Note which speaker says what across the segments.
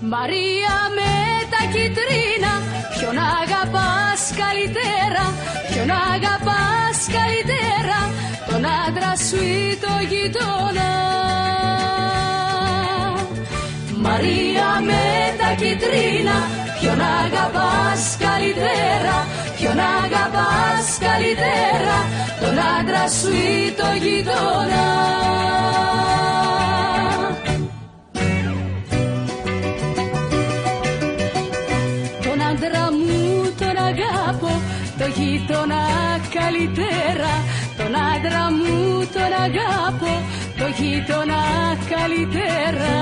Speaker 1: Μαρία με τα κιτρίνα, ποιον αγαπάς καλύτερα, ποιον αγαπάς καλύτερα, τον άντρα σου ή το γειτόνα. Μαρία με τα κιτρίνα, ποιον αγαπάς καλύτερα, ποιον αγαπάς καλύτερα, τον άντρα σου ή το γειτόνα. Τον άντρα μου τον αγάπω, το γείτονα καλύτερα, τον άντρα μου τον αγάπω, το γείτονα καλύτερα.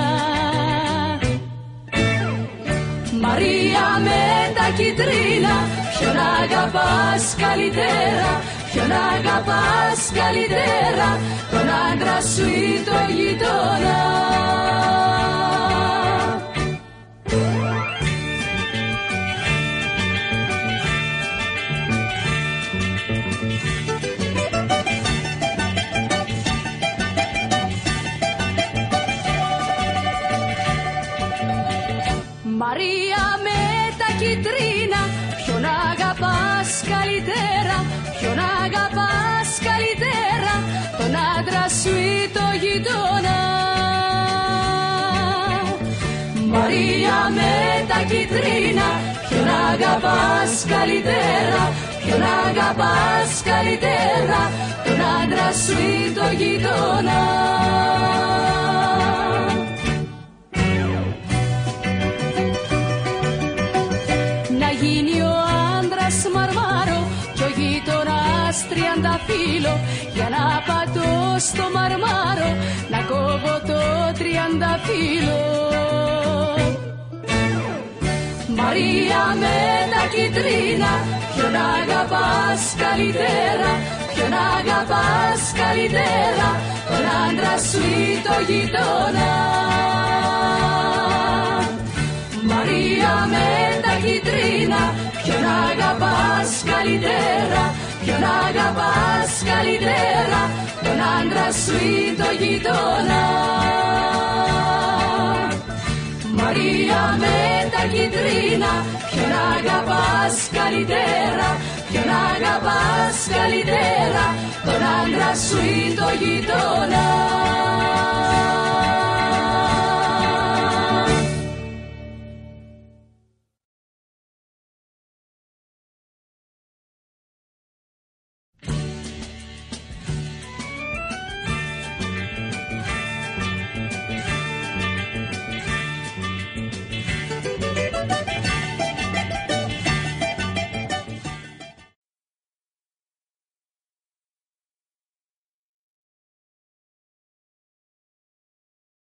Speaker 1: Μαρία με τα κιτρίνα, ποιον αγαπάς καλύτερα, ποιον αγαπάς καλύτερα, τον άντρα σου ή το γειτόνα. Μαρία με τα κιτρίνα, ποιον αγαπάς καλύτερα, ποιον αγαπάς καλύτερα, τον άντρα σου ή το γειτόνα. Μαρία με τα κιτρίνα, ποιον αγαπάς καλύτερα, ποιον αγαπάς καλύτερα, τον άντρα σου ή το γειτόνα. Γίνει ο άντρας μαρμάρο κι ο γείτονας τριανταφύλλο, για να πατώ στο μαρμάρο να κόβω το τριανταφύλλο. Μαρία με τα κιτρίνα, ποιον αγαπάς καλύτερα, ποιον αγαπάς καλύτερα, τον άντρα σου ή το γειτόνα. Μαρία με τα κιτρίνα, ποιον αγαπάς καλύτερα, ποιον αγαπάς καλύτερα, τον άντρα σου ή το γειτόνα. Μαρία με τα κιτρίνα, ποιον αγαπάς καλύτερα, ποιον αγαπάς καλύτερα, τον άντρα σου ή το γειτόνα.